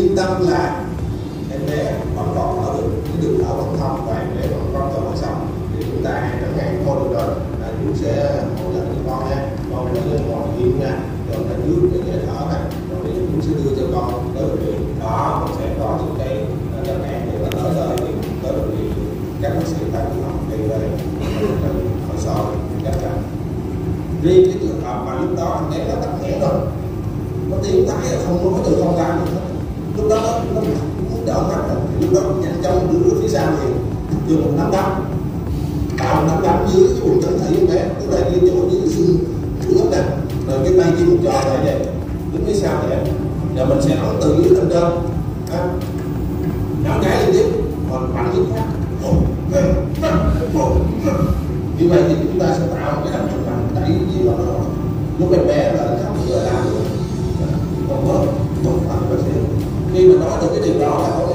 yên tâm là em bé vẫn còn thở được, cái đường thở vẫn thông và em bé vẫn còn thở bằng sống, thì chúng ta hãy chẳng hạn thôi được rồi, chú sẽ hỗ trợ cho con nha, con phải ngồi yên nha, rồi ta trước để dễ thở này, rồi chú sẽ đưa cho con tới bệnh viện, đó mình sẽ có những cái chẳng hạn để nó tới bệnh viện các bác sĩ tại phòng học đi về hồi sau chắc chắn. Riêng cái trường hợp mà lúc đó em bé nó tắc nghẽn rồi, nó tiếng tái là không nói từ không ra được, lúc đó nó muốn đỡ mắt rồi, thì lúc đó nhanh chóng đưa phía sau thì dùng một nắm đấm, tạo một nắm đấm dưới cái vùng chân thị em bé, tức là cái chỗ dưới xương ướp nè, rồi cái tay kia một tròn này vậy, đứng phía sau vậy, rồi mình sẽ ấn từ dưới lên trên, nắm cái liên tiếp, còn mạnh nhất khác. Như vậy thì chúng ta sẽ tạo một cái đập trung mạnh đẩy với vào đó, lúc em bé là khóc vừa làm được, không có một phần bác sĩ. Khi mà nói được cái điều đó là có